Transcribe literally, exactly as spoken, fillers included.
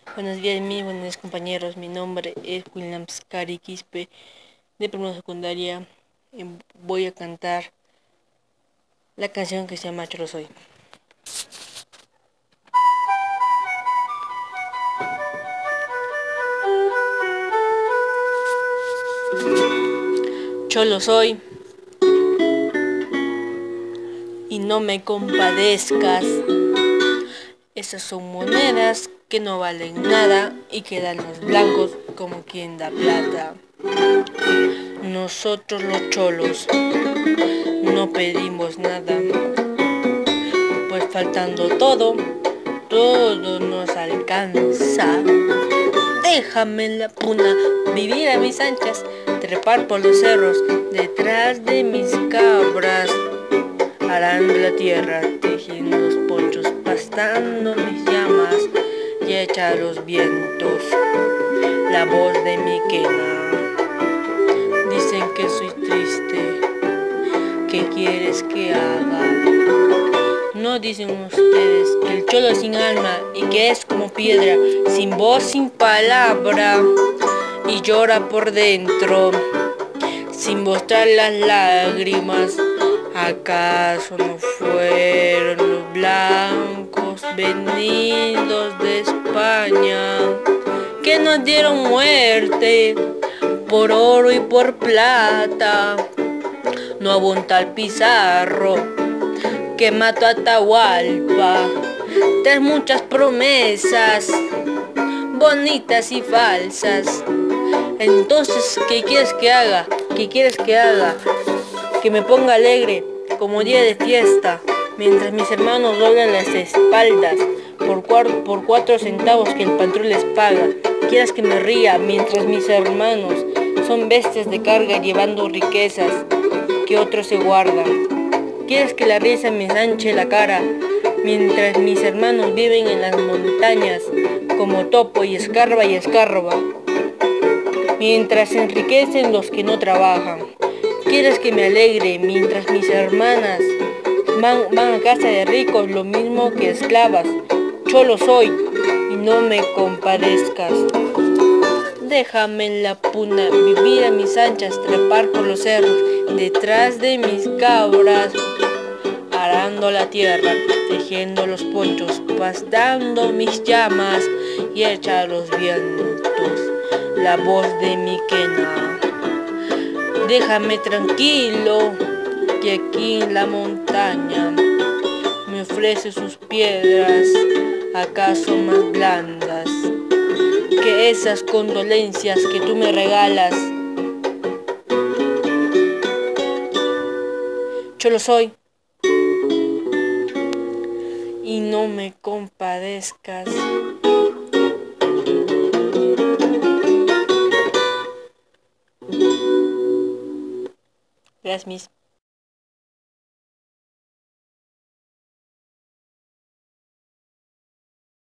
Buenos días, mis buenos compañeros. Mi nombre es William Scari Quispe, de primera secundaria. Y voy a cantar la canción que se llama Cholo Soy. Cholo soy y no me compadezcas. Esas son monedas que no valen nada y quedan los blancos como quien da plata. Nosotros los cholos no pedimos nada, pues faltando todo, todo nos alcanza. Déjame en la puna vivir a mis anchas, trepar por los cerros detrás de mis cabras, arando la tierra, tejiendo los ponchos, pastando mis llamas y echa los vientos la voz de mi quena. Dicen que soy triste, ¿qué quieres que haga? No dicen ustedes que el cholo es sin alma y que es como piedra, sin voz, sin palabra, y llora por dentro, sin mostrar las lágrimas. ¿Acaso no fueron los blancos venidos de España que nos dieron muerte por oro y por plata? No hubo un tal Pizarro que mató a Atahualpa, tras muchas promesas bonitas y falsas. Entonces, ¿qué quieres que haga? ¿Qué quieres que haga? Que me ponga alegre como día de fiesta, mientras mis hermanos doblan las espaldas por, cuatro, por cuatro centavos que el patrón les paga. Quieras que me ría mientras mis hermanos son bestias de carga llevando riquezas que otros se guardan. Quieres que la risa me ensanche la cara mientras mis hermanos viven en las montañas como topo y escarba y escarba, mientras se enriquecen los que no trabajan. Quieres que me alegre mientras mis hermanas van, van a casa de ricos lo mismo que esclavas. Cholo soy y no me compadezcas. Déjame en la puna vivir a mis anchas, trepar por los cerros detrás de mis cabras, arando la tierra, tejiendo los ponchos, pastando mis llamas y echa los vientos la voz de mi quena. Déjame tranquilo, que aquí en la montaña me ofrece sus piedras, acaso más blandas que esas condolencias que tú me regalas. Cholo soy y no me compadezcas. Gracias, mis.